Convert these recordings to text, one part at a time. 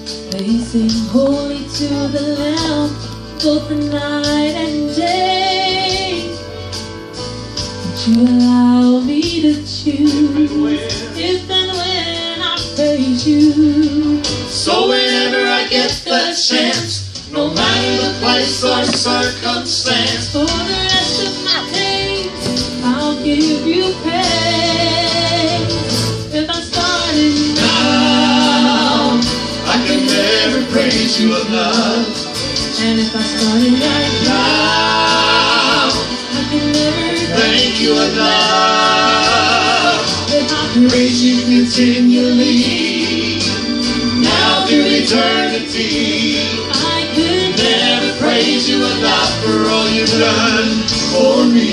They sing holy to the Lamb, both the night and day. Would you allow me to choose if and when I praise you? So whenever I get the chance, no matter the place or circumstance, for the rest of my days, I'll give you praise. If I started now, I can never praise you enough. and if I started right Now, I can never thank you enough. if I Praise you continually, now through eternity. I could Never praise you enough for all you've done for me.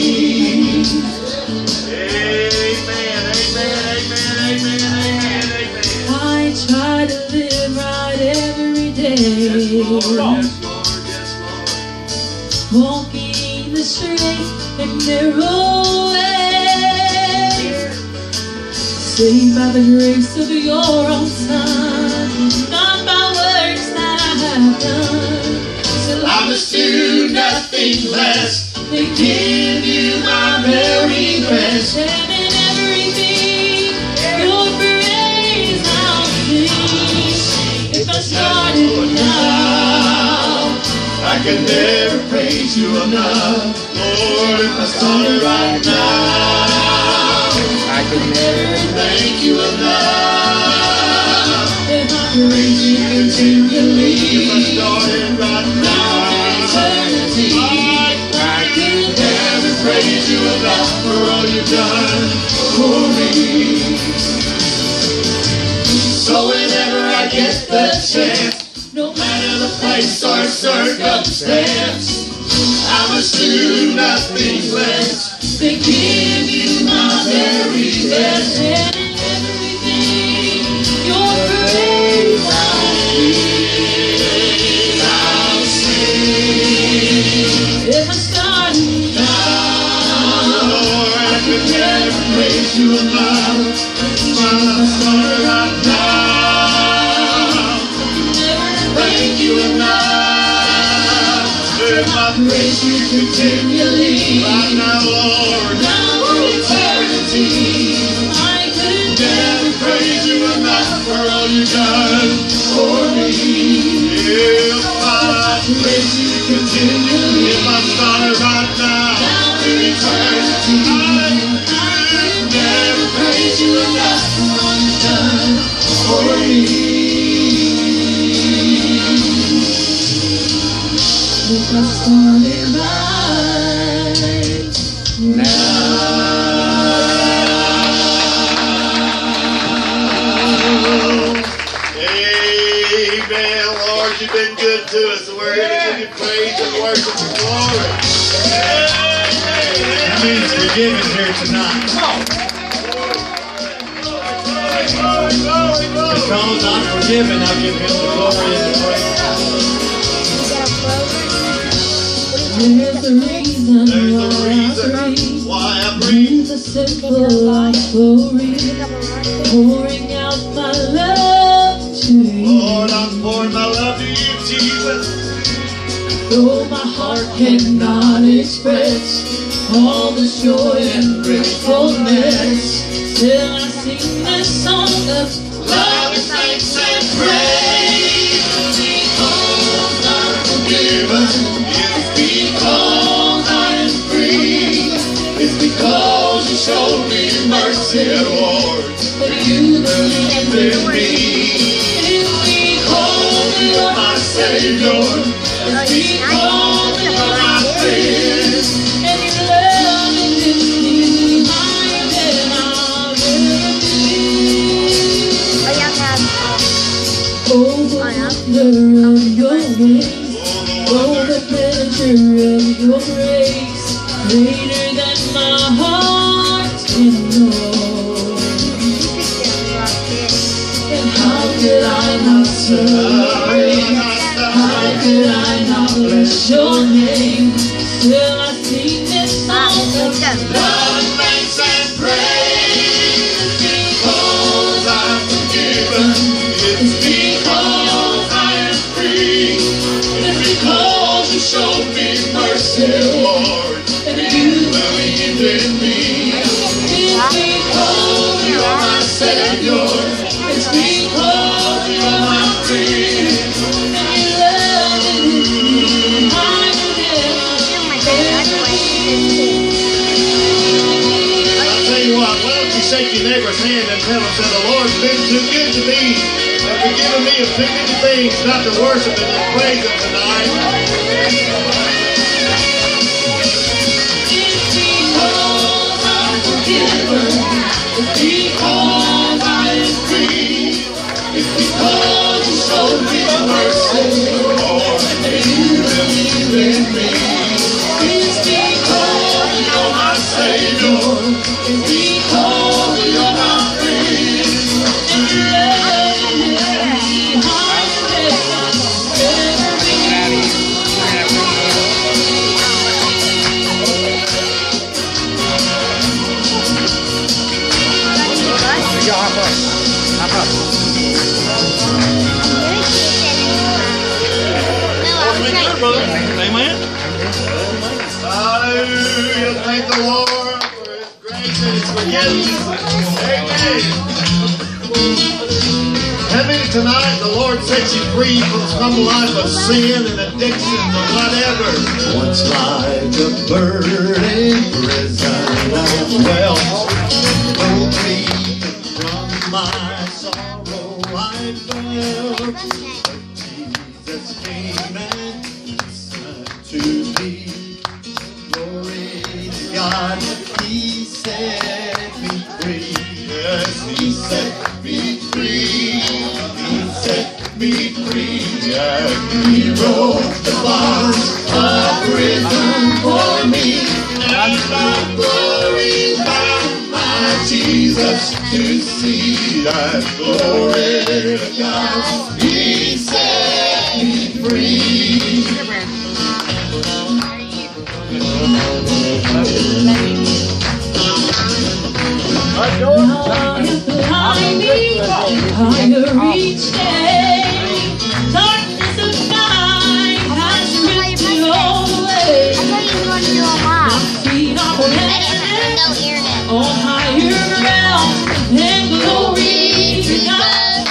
Amen, amen, amen, amen, amen, amen. I try to live right every day. Yes, Lord, yes, Lord, yes, Lord. Walking the straight and narrow way, saved by the grace of your own Son, not by works that I have done. So I must do nothing less than give you my very best. and in everything, your praise I'll sing. If I started now, I can never praise you enough. Lord, if I started right now, I can never thank you enough. if I Praise you continually. If I started right now, eternity, I can never praise you enough for all you've done for me. So whenever I get the chance, no matter the place or circumstance, I must do nothing less than give you my very best. and in everything, your praise I'll I'll sing. if I started Now, Lord, I could never praise you enough. My started right now. Thank you enough. If I praise you continually, right now, Lord, now for eternity, I could never praise you enough for all you've done for me. If I praise you continually, if I started right now, to eternity, I could never praise you enough for all you've done for me. if I started right Amen, Lord, you've been good to us. We're here to give you praise and worship and glory. That means forgiveness here tonight. Because I'm forgiven, I give him the glory and the praise. There's a reason There's a why reason I breathe. why I breathe. It's a simple offering, pouring out my love to you. Lord, I'm pouring my love to you, Jesus. Though my heart cannot express all the joy and gratefulness, still I sing this song of Love and thanks and praise. Because I'm forgiven. It's because I am free. It's because you showed me mercy, Lord. that you believe in me. It's because you are my Savior. It's because you are my friend. And your love is higher than I'll ever be. Oh, the wonder of your ways, oh, the pleasure of your grace, greater than my heart can know. And how could I not celebrate? How could I not bless your name? Still I sing this song of Love and thanks and praise. It's because I'm forgiven. It's because things not to worship and to praise Him tonight. It's because I am free. It's because you showed me mercy, Lord, and you believe in me. It's because you're my Savior. It's because you're my friend. And you love me higher than I've ever been. Amen. Hallelujah. Thank the Lord for His grace and His forgiveness. Amen. Heaven tonight, the Lord sets you free from some life of sin and addiction or whatever. Once like a burden prison as well. No grief from my sorrow I felt. Jesus came and said to me, glory to God, He set me free. Yes, He set me free. He set me free. And He broke the bonds of prison for me. And I'm glory bound my Jesus to see. And glory to God, He set me free. Higher each day, darkness of night has ripped it all away. Feet are rested on higher ground, and glory to God.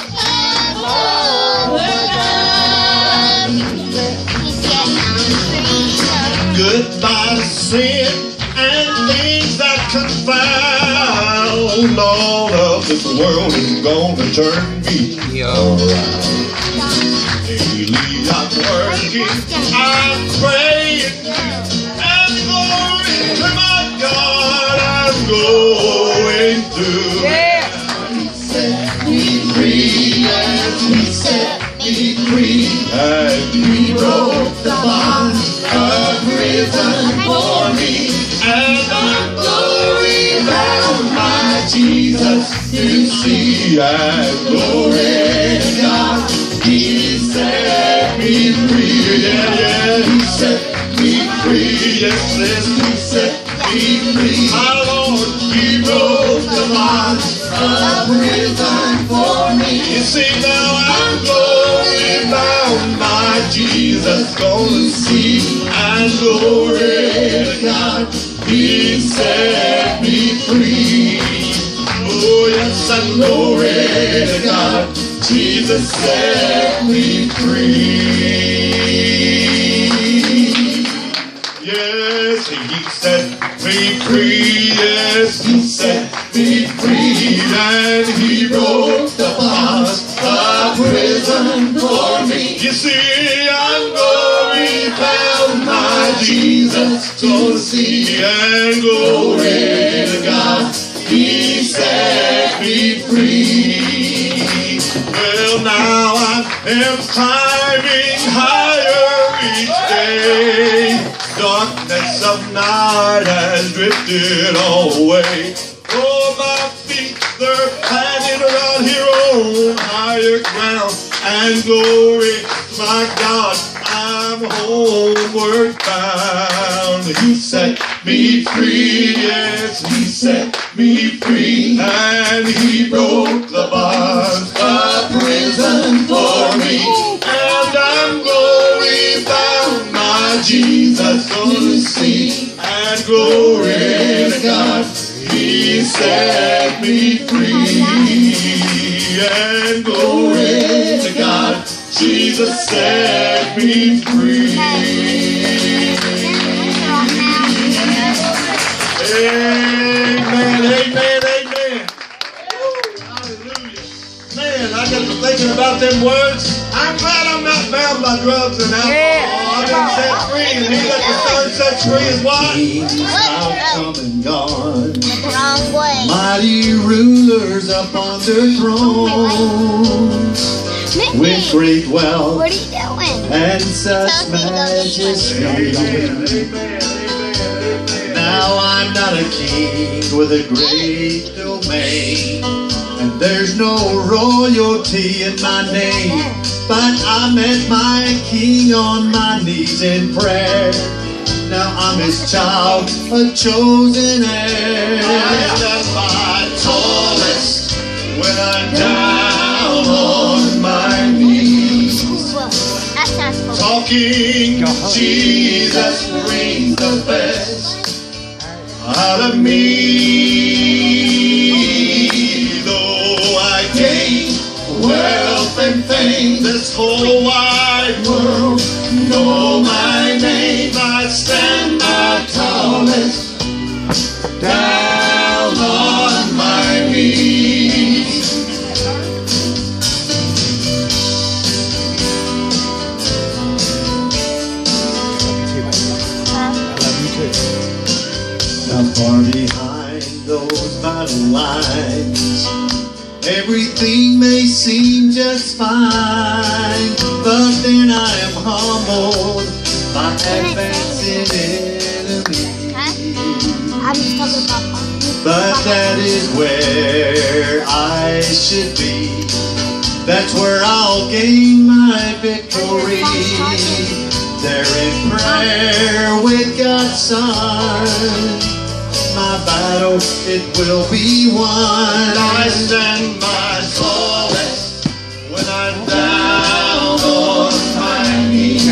Goodbye to sin and things that confound. All of this world is gonna turn me around. Daily I'm working, I'm praying, and glory to my God I'm going through. He set me free, yes, He set me free, and He broke the bonds of prison for me. And I'm glory bound my Jesus to see. And glory to God, He set me free. Yeah, yeah, He set me free. Yes, yes, He set me free. My Lord, He broke the bonds of prison for me. You see, now I'm glory bound my Jesus gonna see. And glory to God, He set me free. Oh yes, and glory to God, Jesus set me free. Yes, He set me free. Yes, He set me free. And He broke the bonds of prison for me. You see, I'm glory bound my Jesus to see. And glory to God, He set me free. Well, now I am climbing higher each day. Darkness of night has drifted all away. Oh, my feet, they're planted around here on higher ground. And glory, my God, I'm homeward bound. He set me free, yes, He set me free. And He broke the bonds of prison for me. And I'm glory bound, my Jesus to see. And glory to God, He set me free. And glory to God, Jesus set me free. Amen, amen, amen. Hallelujah. Man, I got to thinking about them words. I'm glad I'm not bound by drugs and alcohol. I've been set free, and he that the Son sets free is what? Kings have come and gone. Wrong way. Mighty rulers upon their thrones. With great wealth What are you doing? and such majesty. Now I'm not a king with a great domain, and there's no royalty in my name, but I met my king on my knees in prayer. Now I'm his child, a chosen heir. I'm at my tallest when I'm down on my knees. That's not supposed to Talking Jesus brings the best out of me. Though I gain wealth and fame, this whole wide world know my name. I stand my tallest down on my knees. Not far behind those battle lines, everything may seem just fine, but then I am humbled by advancing enemies. I'm just talking about But that is where I should be. That's where I'll gain my victory. There in prayer with God's Son, my battle, it will be won. I stand my tallest when I'm down on my knees.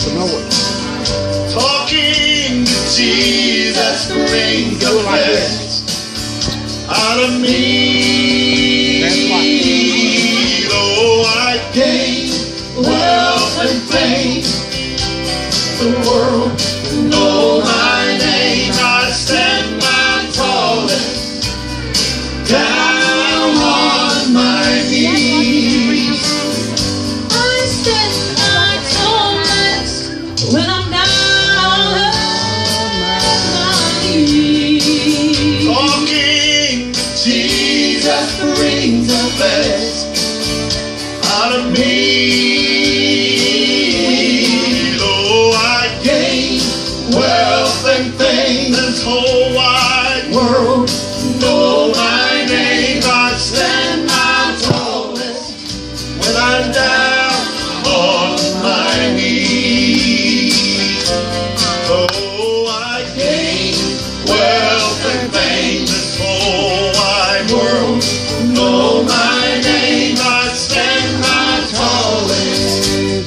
Talking to Jesus brings the best out of me. Though I gain wealth and fame, the world know my name. I stand my tallest down on my knees. I stand my tallest when I'm down on my knees. Talking Jesus brings the best out of me. Though I gain wealth and fame, this whole wide world know my name. I stand my tallest when I'm down on my knees. Though I gain wealth and fame, this whole wide world know my name. I stand my tallest.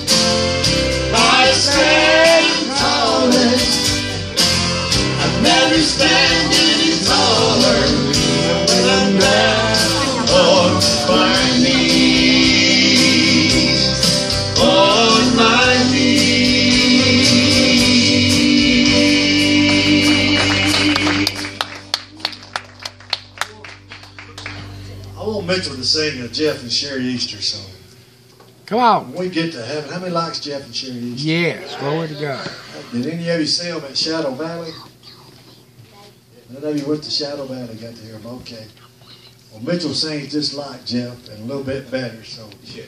I stand tallest. I've never stand any taller than when I'm down on my knees. On my knees. I want Mitchell to sing a Jeff and Sherry Easter song. Come on. When we get to heaven, how many likes Jeff and Sherry Easter? Yes, glory to God. Did any of you see them at Shadow Valley? None of you went to Shadow Valley, got to hear them. Okay. Well, Mitchell sings just like Jeff and a little bit better, so yeah.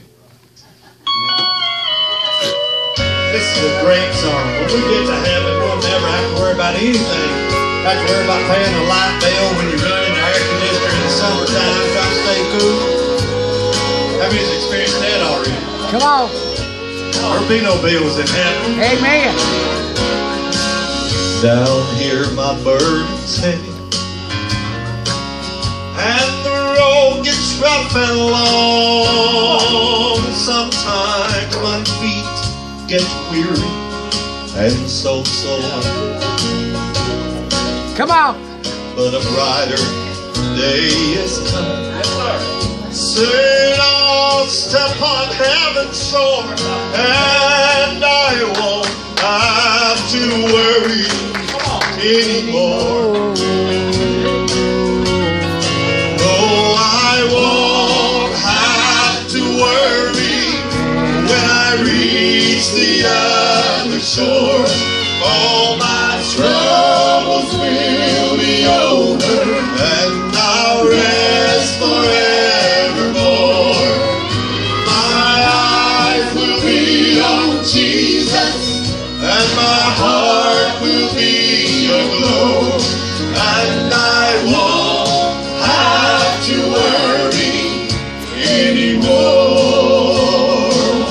This is a great song. When we get to heaven, we'll never have to worry about anything. Have to worry about paying the light bill when you're running the air conditioner in the summertime, trying to stay cool. Have you experienced that already? Come on. There'll be no bills in heaven. Amen. Down here my burden's heavy, and the road gets rough and long. Sometimes my feet get weary and so sore, Come on. but a brighter day is coming. Soon I'll step on heaven's shore, and I won't have to worry anymore. No, I won't have to worry when I reach the other shore, all my troubles will be over, and I'll rest forevermore. My eyes will be on Jesus, and my heart will be aglow, and I won't have to worry anymore.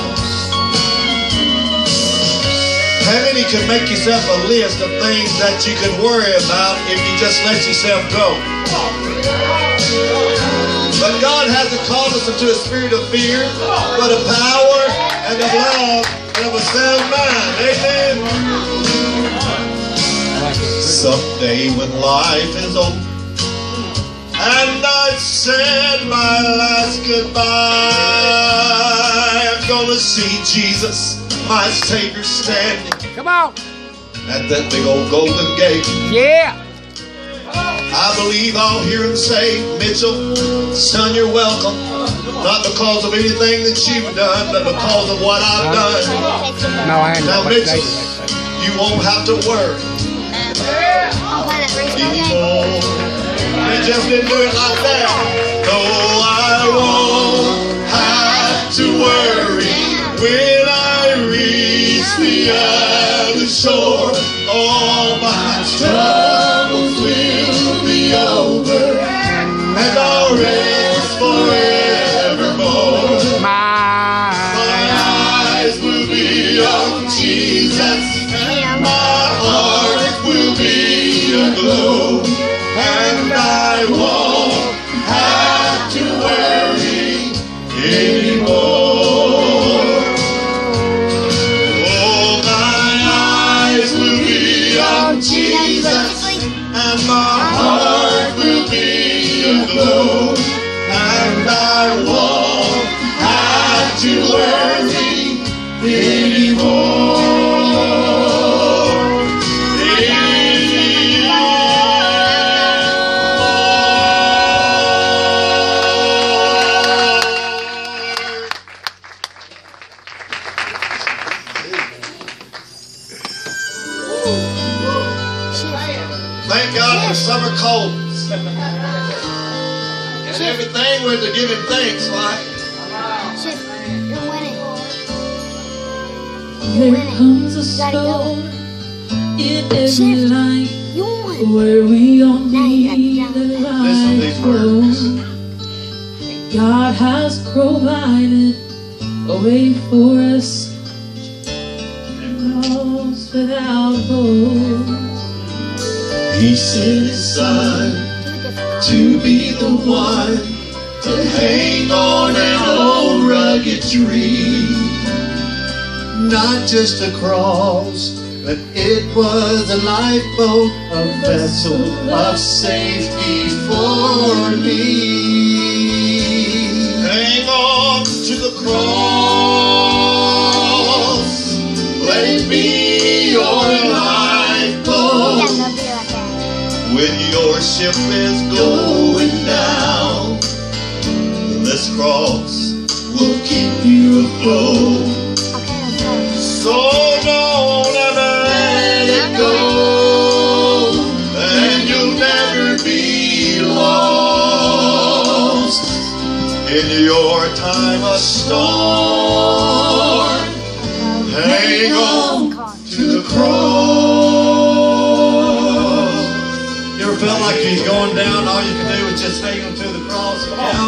How many can make yourself a list of things that you can worry about if you just let yourself go? But God hasn't called us into a spirit of fear, but of power and of love and of a sound mind. Amen. Someday when life is over and I've said my last goodbye, I'm gonna see Jesus, my Savior, standing Come on. at that big old golden gate. Yeah. I believe I'll hear him say, Mitchell, son, you're welcome. Not because of anything that you've done, but because of what I've done. No, I ain't. Now, Mitchell, you won't have to worry anymore. You just didn't do it like that. No, I won't have to worry when I reach the other shore. All my troubles will be over, and I'll rest forevermore. My eyes will be on Jesus, and my heart will be aglow, and I won't have to worry anymore. Oh, my eyes will be on Jesus, and my heart will be aglow, and I won't have to worry anymore. Thank God for summer colds. And everything we're to give him thanks, like. There comes a storm in every life where we all need the light flow. God has provided a way for us lost without hope. He sent his son to be the one to hang on an old rugged tree. Not just a cross, but it was a lifeboat, a vessel of safety for me. Hang on to the cross, let it be your lifeboat. When your ship is going down, this cross will keep you afloat. So don't ever let it go, and you'll never be lost in your time of storm. Hang on to the cross. You ever felt like he's going down? All you can do is just hang on to the cross.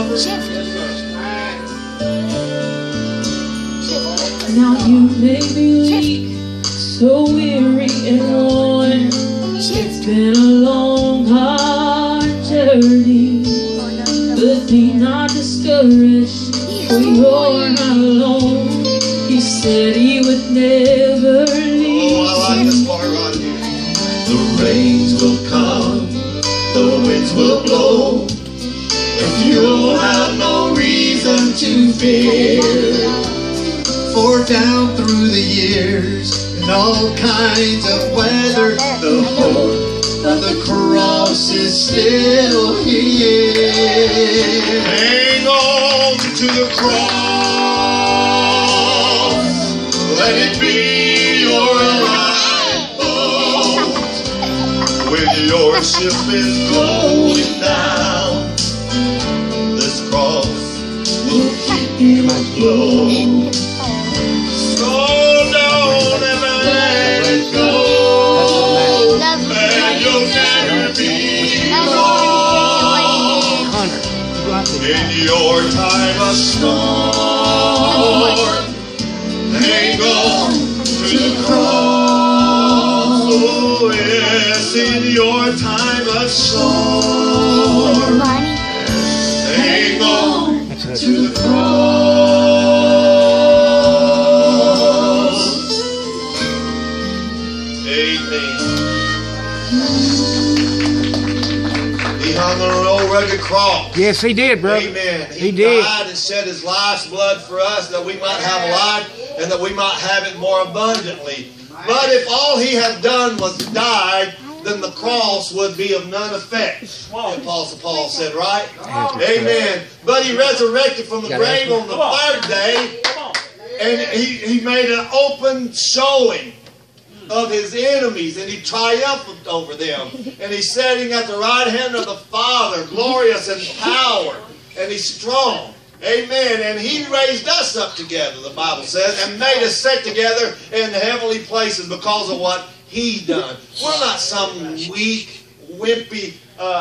Now you may be weak, so weary and worn. It's been a long, hard journey, but be not discouraged, for you're not alone. He said he would never leave Oh, I like this part right here. The rains will come, the winds will blow, but you'll have no reason to fear. For down through the years, in all kinds of weather, the hope of the cross is still here. Hang on to the cross. Let it be your lifeboat when your ship is going down. This cross will keep you afloat. So don't ever let it go, and you'll never be alone in your time of storm. Hang on to the cross, oh yes, in your time of storm. Hang on to the cross. Amen. He hung on an old rugged cross. Yes, he did, brother. Amen. He did. died and shed his life's blood for us that we might have life and that we might have it more abundantly. But if all he had done was died, then the cross would be of none effect. The Apostle Paul said, right? Amen. But he resurrected from the grave on the third day, and he made an open showing of his enemies, and he triumphed over them. And he's sitting at the right hand of the Father, glorious in power, and he's strong. Amen. And he raised us up together, the Bible says, and made us sit together in the heavenly places because of what he done. We're not some weak, wimpy,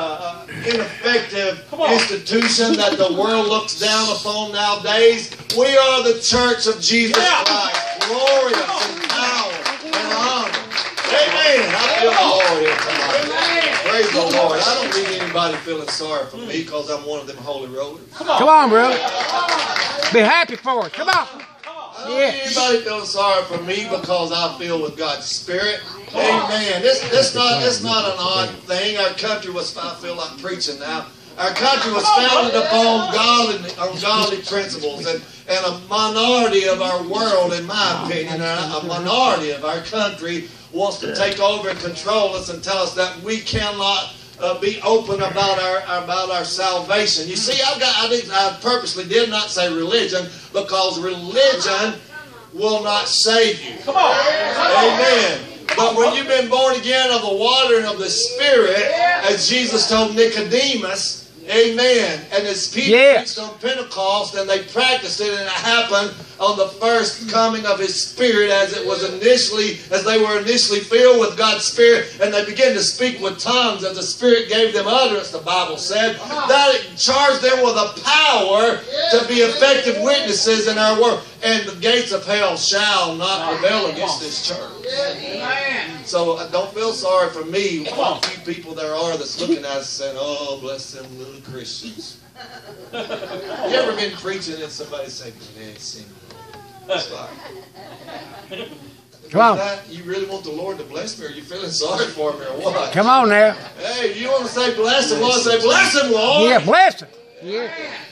ineffective institution that the world looks down upon nowadays. We are the church of Jesus Christ, glorious in power and honor. Amen. I feel the Lord here tonight. Praise the Lord. I don't need anybody feeling sorry for me because I'm one of them holy rollers. Come on, bro. Be happy for it. Come on. I don't need anybody feeling sorry for me because I feel with God's Spirit. Amen. It's not an odd thing. Our country was, I feel like preaching now. Our country was founded upon godly principles, and a minority of our world, in my opinion, a minority of our country wants to take over and control us and tell us that we cannot be open about our salvation. You see, I purposely did not say religion because religion will not save you. Come on. Amen. But when you've been born again of the water and of the Spirit, as Jesus told Nicodemus, amen, and as people preached on Pentecost and they practiced it, and it happened on the first coming of His Spirit as they were initially filled with God's Spirit, and they began to speak with tongues as the Spirit gave them utterance, the Bible said, that it charged them with a power to be effective witnesses in our world. And the gates of hell shall not prevail against this church. So don't feel sorry for me. What few people there are that's looking at us saying, "Oh, bless them little Christians." You ever been preaching and somebody say, "Man, sing"? That's fine. Come on. You really want the Lord to bless me, or you feeling sorry for me, or what? Come on now. Hey, you want to say bless him, Lord? Say bless him, Lord. Yeah, bless him. Yeah.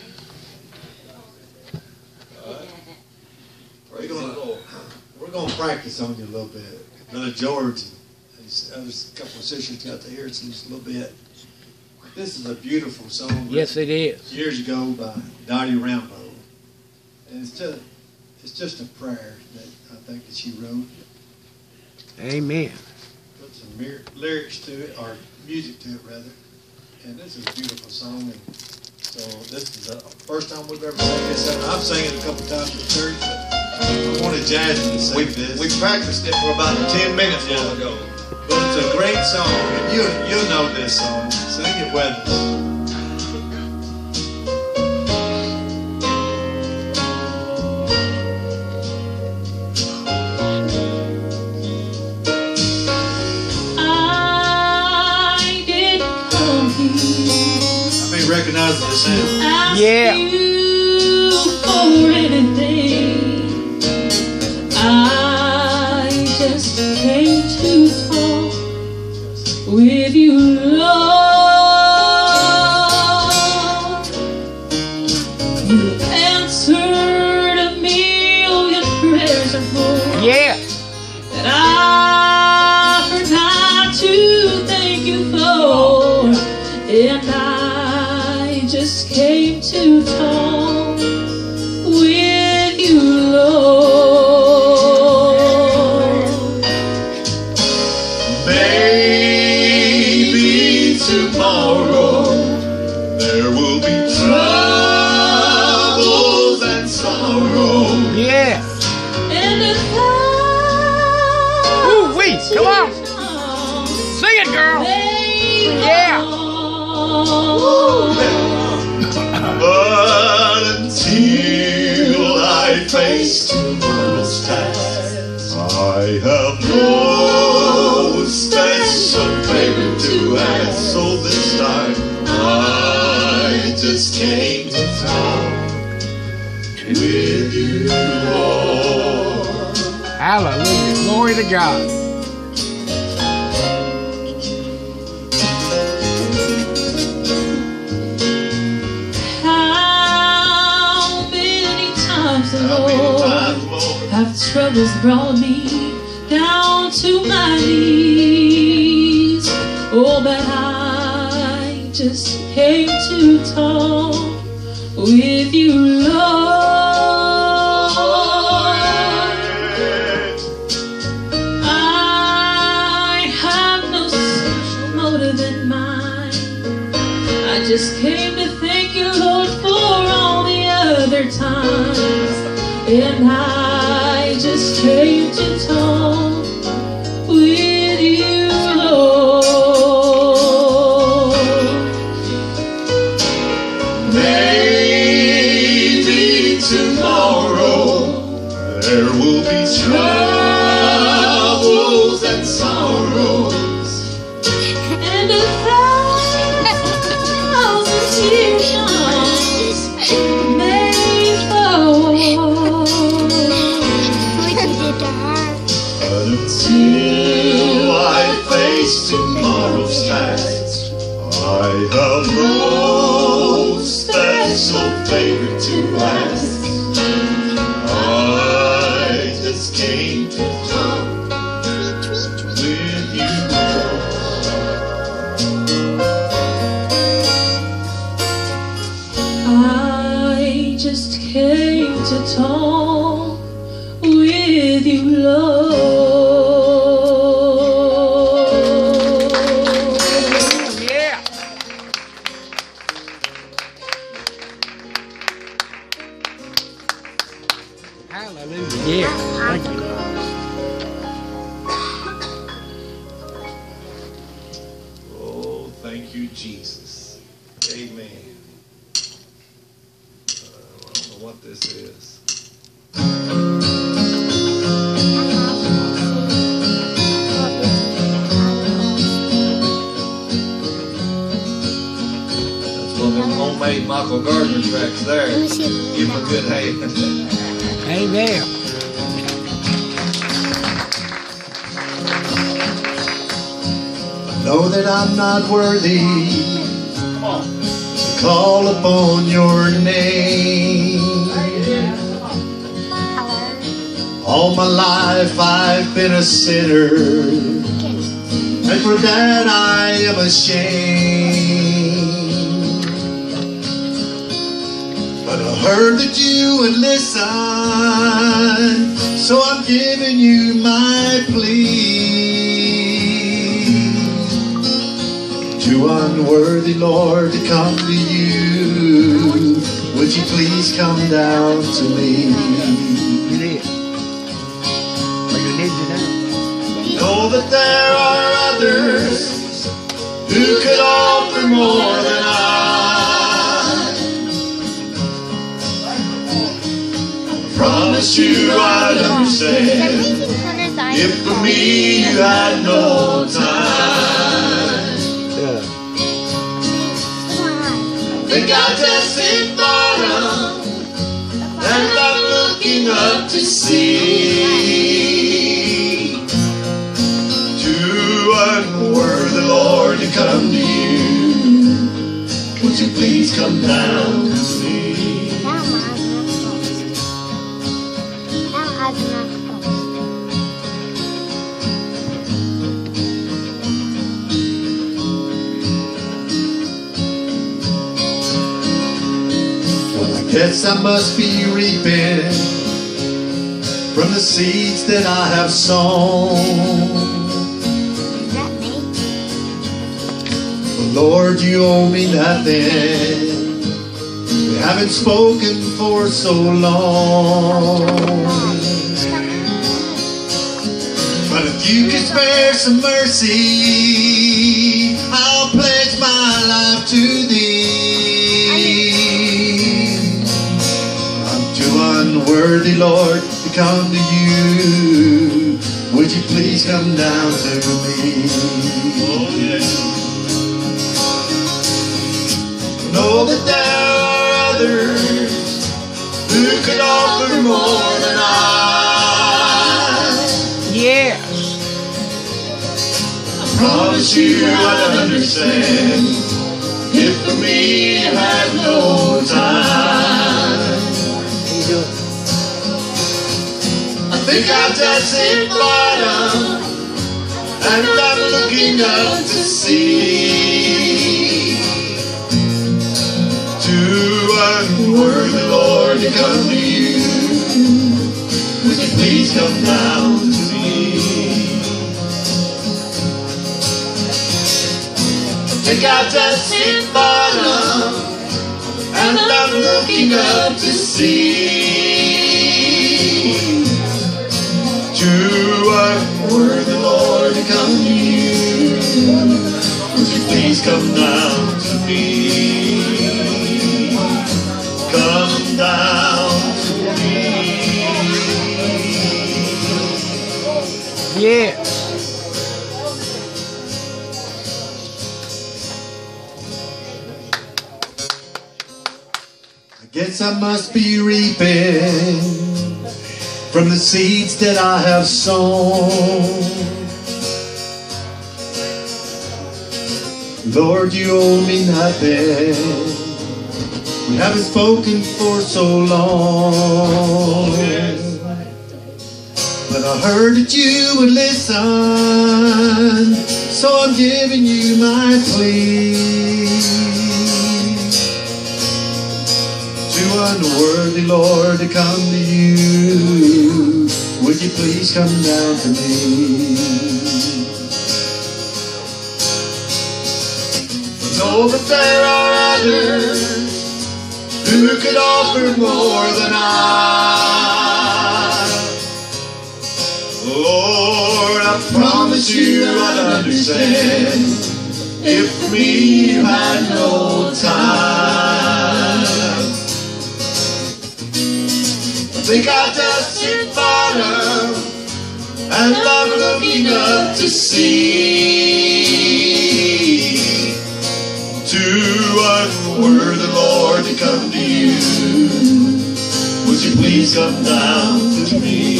We're going to practice on you a little bit. Brother George, there's a couple of sisters got to hear it just a little bit. This is a beautiful song. Yes, it is. Years ago by Dottie Rambo. And it's just a prayer that I think that she wrote. Amen. Put some lyrics to it, or music to it rather. And this is a beautiful song. And so this is the first time we've ever sang this. I've sang it a couple times at church, but I wanted Jasmine to sing this. We practiced it for about 10 minutes ago. But it's a great song, and you'll know this song. Sing it with us. Recognize the sound. Yeah. For anything, I just came to talk with you, Lord. You answered a million prayers and more. Yeah. That I forgot to thank you for, and I just came to talk. Come on. Sing it, girl. Yeah. But until I face tomorrow's task, I have no special favor to ask. So this time I just came to talk with you, Lord. Hallelujah. Glory to God. How many times, Lord, have troubles brought me down to my knees? Oh, but I just came to talk with you, Lord. I have no special motive in mind. I just came to thank you, Lord, for all the other times. And I just came to talk with you, Lord. Maybe tomorrow there will be troubles and sorrows, And 1,000 tears may fall. but until I face tomorrow's task, I have no special favor to ask. I just came to talk with you, I just came to talk with you, Lord. Yeah. Hallelujah. Yeah. Thank you. Oh, thank you, Jesus. Amen. I don't know what this is. That's one of them homemade Michael Gardner tracks there. Give him a good hand. Amen. Know that I'm not worthy to call upon your name. All my life I've been a sinner, and for that I am ashamed. But I heard that you would listen, so I'm giving you my plea. Too unworthy, Lord, to come to you. Would you please come down to me? You did. Oh, you did, you did. Know that there are others who could offer more than I. Promise you I'd understand if for me you had no time. Yeah. Think I'll just sit bottom and I'm looking up to see. Too unworthy, Lord, to come to you. Would you please come down to me? Yes, I must be reaping from the seeds that I have sown. But Lord, you owe me nothing. We haven't spoken for so long. But if you can spare some mercy, I'll pledge my life to thee. I'm too unworthy, Lord, to come to you. Would you please come down to me? Oh, yeah. Know that there are others who could offer more than I. Yes. Promise you I'd understand if for me you had no time. I think I've just hit bottom, and I'm looking up to see. Too unworthy, Lord, to come to you. Would you please come down to me? I think I've just hit bottom, and I'm looking up to see. Too unworthy, Lord, to come to you. Would you please come down to me? Come down to me. Yes. I guess I must be reaping from the seeds that I have sown. Lord, you owe me nothing. We haven't spoken for so long. But I heard that you would listen, so I'm giving you my plea. Too unworthy, Lord, to come to you. Would you please come down to me? Know that there are others who could offer more than I. Lord, I promise you I'd understand if for me you had no time. I think I just hit bottom, and I'm looking up to see. Too unworthy, Lord, to come to you. Would you please come down to me?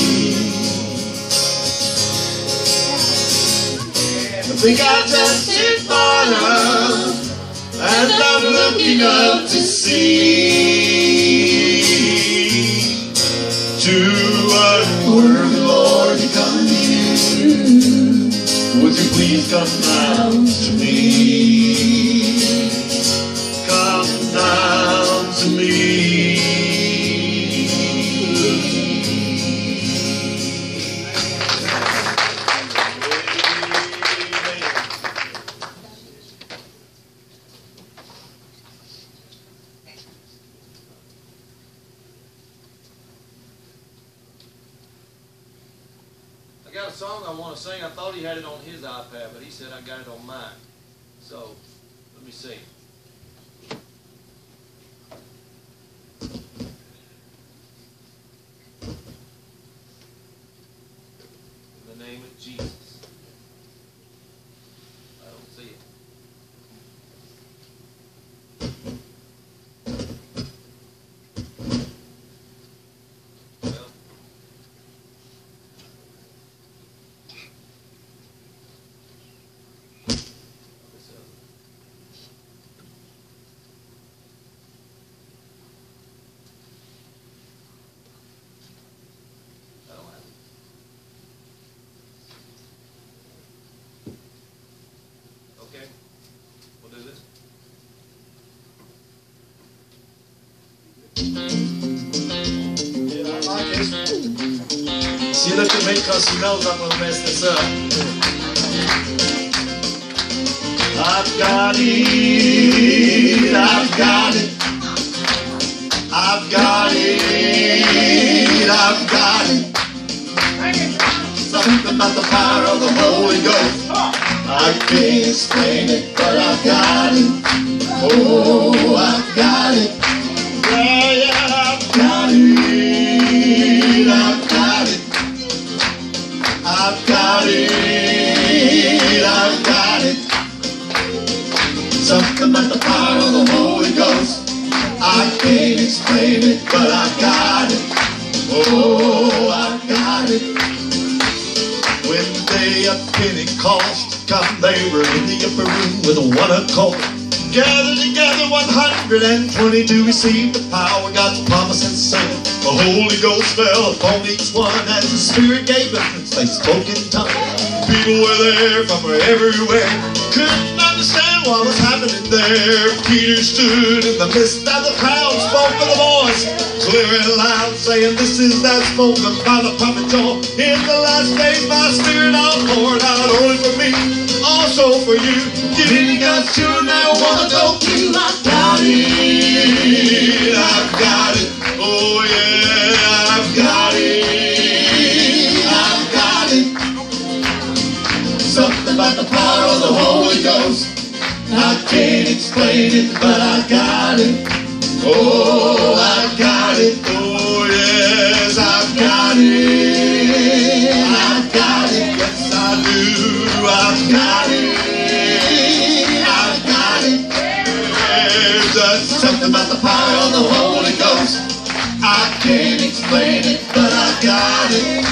I think I just hit bottom, and I'm looking up to see. Too unworthy, Lord, to come to you. Would you please come down to me? Come down to me. I got a song I want to sing. I thought he had it on his iPad, but he said I got it on mine. So, let me see. In the name of Jesus. I don't see it. Well, I don't have it. Okay, we'll do this. Yeah, I like it. She looked at me because she knows I'm going to mess this up. I've got it, I've got it, I've got it, I've got it. So something about the power of the Holy Ghost. I can't explain it, but I've got it. Oh, I've got it. Yeah, yeah, I've got it. I've got it. I've got it. I've got it. Something about the power of the Holy Ghost. I can't explain it, but I've got it. Oh, I've got it. When the day of Pentecost come, they were in the upper room with one accord. Gathered together 120 to receive the power God's promise and sent. The Holy Ghost fell upon each one as the Spirit gave them. They spoke in tongues. People were there from everywhere. Couldn't understand what was happening there. Peter stood in the midst of the crowd, spoke with a voice clear and loud, saying, "This is that spoken by the prophet Joel. In the last days my Spirit I'll pour out only for me, also for you. Giving God's children that want to go through. I've got it. I've got it. Oh yeah, I've got it. I've got it. Something about the power of the Holy Ghost. I can't explain it, but I got it. Oh, I got it. Oh, yes, I've got it. I've got it. Yes, I do. I've got it. I've got it. There's something about the power of the Holy Ghost. I can't explain it, but I got it.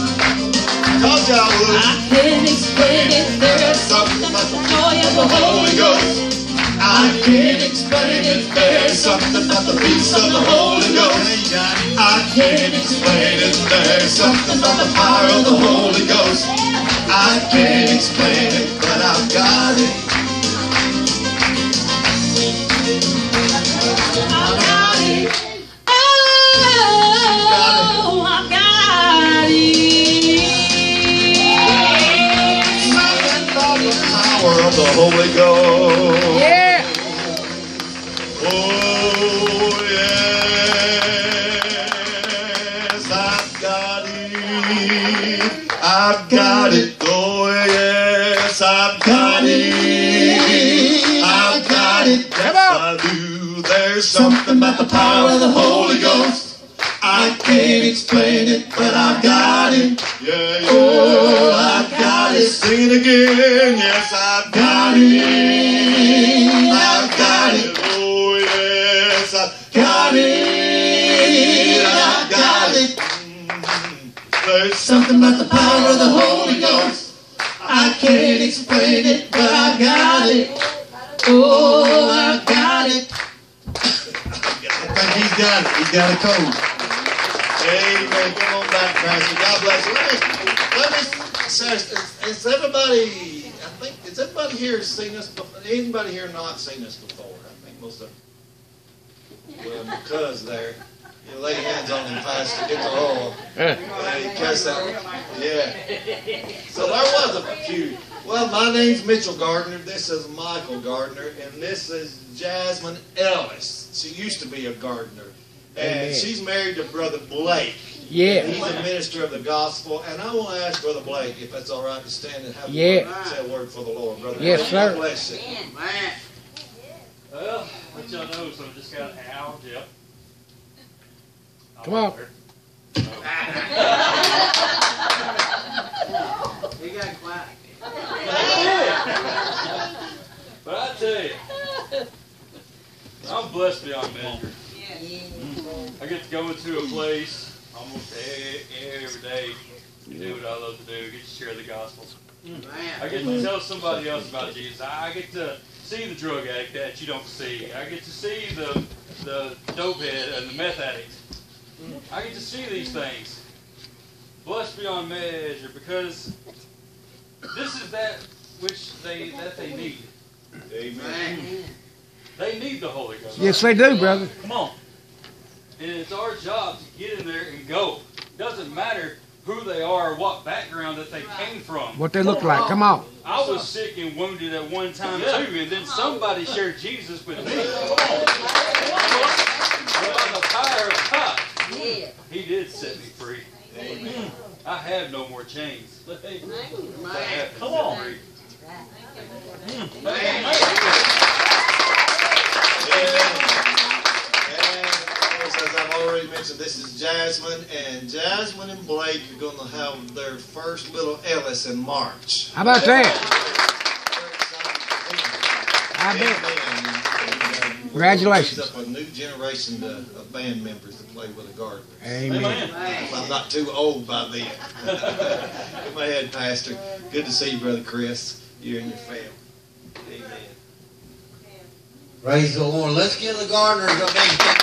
Told y'all would. I can't explain it. There's something about the joy of the Holy Ghost. I can't explain it. There's something about the peace of the Holy Ghost. I can't explain it. There's something about the power of the Holy Ghost. I can't explain it, but I've got it. I've got it. Oh, I've got it. Something about the power of the Holy Ghost. Yeah. Oh, yes, I've got it. I've got it. Oh, yes, I've got it. I've got it. Yes, I do. There's something about the power of the Holy Ghost. I can't explain it, but I've got it. Yeah, yeah. Oh, I've got it. Sing it again. Yes, I've got it. I've got it. Oh, yes, I've got it. I've got it. There's something about the power of the Holy Ghost. I can't explain it, but I've got it. Oh, I've got it. I think he's got it. He's got a code. Amen. Come on back, Pastor. God bless you. Let me say, is everybody, I think, has everybody here seen this before? Anybody here not seen this before? I think most of them. Well, because there. You lay hands on him, Pastor, get the oil. You cast out. Yeah. So there was a few. Well, my name's Mitchell Gardner. This is Michael Gardner. And this is Jasmine Ellis. She used to be a gardener. And she's married to Brother Blake. Yeah. He's a minister of the gospel. And I want to ask Brother Blake if that's all right to stand and have say a word for the Lord, Brother Yes, Blake. sir. God bless you. Well, let y'all know, so I just got an hour, yep. Come on. He got quiet. But I tell you, I'm blessed beyond measure. I get to go into a place almost every day and do what I love to do, get to share the gospel. I get to tell somebody else about Jesus. I get to see the drug addict that you don't see. I get to see the dope head and the meth addict. I get to see these things. Blessed beyond measure, because this is that which they need. Amen. They need the Holy Ghost. Yes, they do, brother. Come on. And it's our job to get in there and go. Doesn't matter who they are or what background that they came from. What they look like. Come on. I was sick and wounded at one time too, and then somebody shared Jesus with me. By the power of God, He did set me free. Amen. I have no more chains. Come on. As I've already mentioned, this is Jasmine, and Jasmine and Blake are going to have their first little Ellis in March. How about that? I bet. Congratulations. Up a new generation of band members to play with the Gardners. Amen. If I'm not too old by then. Go ahead, Pastor. Good to see you, Brother Chris. You and your family. Amen. Praise the Lord. Let's give the Gardners a big hand.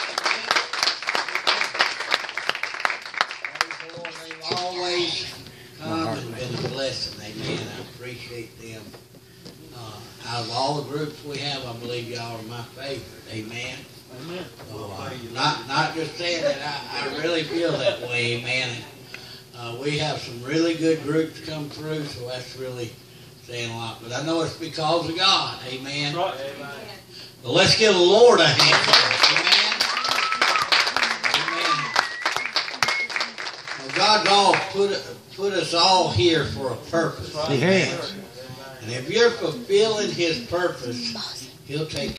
They've always come and been a blessing. Amen. I appreciate them. Out of all the groups we have, I believe y'all are my favorite. Amen. Amen. So, not just saying that, I really feel that way. Amen. We have some really good groups come through, so that's really saying a lot. But I know it's because of God. Amen. Right. But let's give the Lord a hand for it. Amen. Amen. Well, God's all put us all here for a purpose. He has. And if you're fulfilling His purpose, He'll take